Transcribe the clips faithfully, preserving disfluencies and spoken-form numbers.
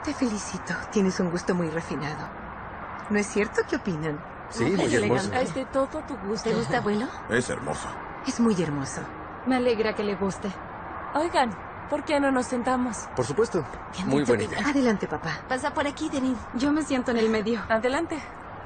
Te felicito. Tienes un gusto muy refinado. ¿No es cierto? ¿Qué opinan? Sí, muy hermoso. Es de todo tu gusto. ¿Te gusta, abuelo? Es hermoso. Es muy hermoso. Me alegra que le guste. Oigan, ¿por qué no nos sentamos? Por supuesto. Bien Muy dicho, buena Peter. idea. Adelante, papá. Pasa por aquí, Derin. Yo me siento en el medio. Adelante.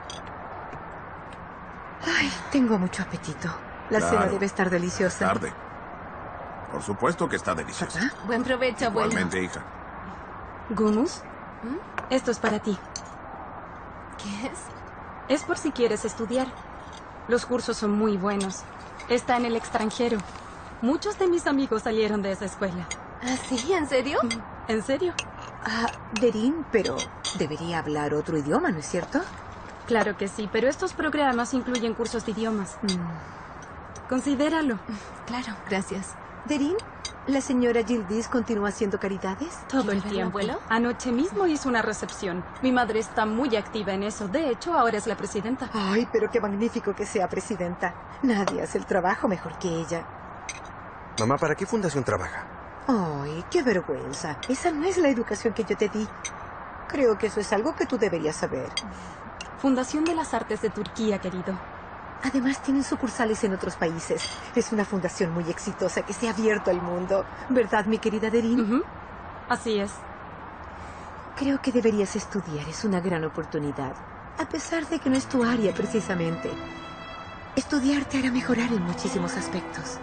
Ay, tengo mucho apetito. La Claro. cena debe estar deliciosa. Tarde. Por supuesto que está deliciosa. ¿Papá? Buen provecho, abuelo. Igualmente, hija. Gunus, esto es para ti. ¿Qué es? Es por si quieres estudiar. Los cursos son muy buenos. Está en el extranjero. Muchos de mis amigos salieron de esa escuela. ¿Ah, sí? ¿En serio? ¿En serio? Ah, Derin, pero debería hablar otro idioma, ¿no es cierto? Claro que sí, pero estos programas incluyen cursos de idiomas. Mm. Considéralo. Claro, gracias. Derin, ¿la señora Gildis continúa haciendo caridades? Todo el ¿Quieres verlo, tiempo. abuelo? Anoche mismo hizo una recepción. Mi madre está muy activa en eso. De hecho, ahora es la presidenta. Ay, pero qué magnífico que sea presidenta. Nadie hace el trabajo mejor que ella. Mamá, ¿para qué fundación trabaja? Ay, qué vergüenza. Esa no es la educación que yo te di. Creo que eso es algo que tú deberías saber. Fundación de las Artes de Turquía, querido. Además, tienen sucursales en otros países. Es una fundación muy exitosa que se ha abierto al mundo. ¿Verdad, mi querida Derin? Ujú. Así es. Creo que deberías estudiar. Es una gran oportunidad. A pesar de que no es tu área precisamente. Estudiar te hará mejorar en muchísimos aspectos.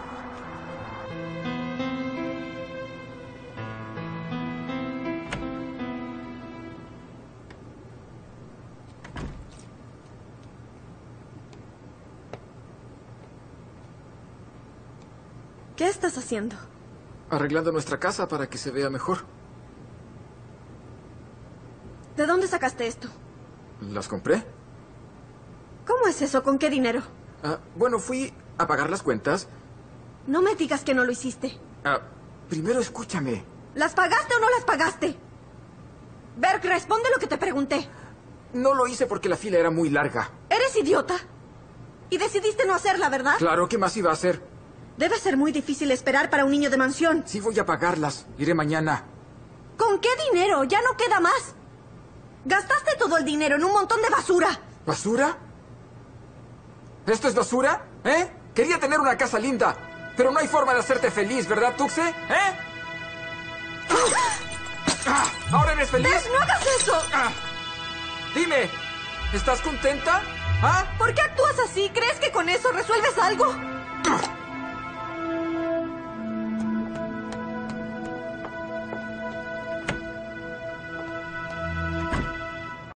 ¿Qué estás haciendo? Arreglando nuestra casa para que se vea mejor. ¿De dónde sacaste esto? ¿Las compré? ¿Cómo es eso? ¿Con qué dinero? Ah, bueno, fui a pagar las cuentas. No me digas que no lo hiciste. Ah, primero escúchame. ¿Las pagaste o no las pagaste? Berg, responde lo que te pregunté. No lo hice porque la fila era muy larga. ¿Eres idiota? Y decidiste no hacerla, ¿verdad? Claro, ¿qué más iba a hacer? Debe ser muy difícil esperar para un niño de mansión. Sí voy a pagarlas. Iré mañana. ¿Con qué dinero? Ya no queda más. Gastaste todo el dinero en un montón de basura. ¿Basura? ¿Esto es basura? ¿Eh? Quería tener una casa linda, pero no hay forma de hacerte feliz, ¿verdad, Tuxe? ¿Eh? Ah, ¿ahora eres feliz? Berg, no hagas eso. Ah, dime, ¿estás contenta? ¿Ah? ¿Por qué actúas así? ¿Crees que con eso resuelves algo? Ah.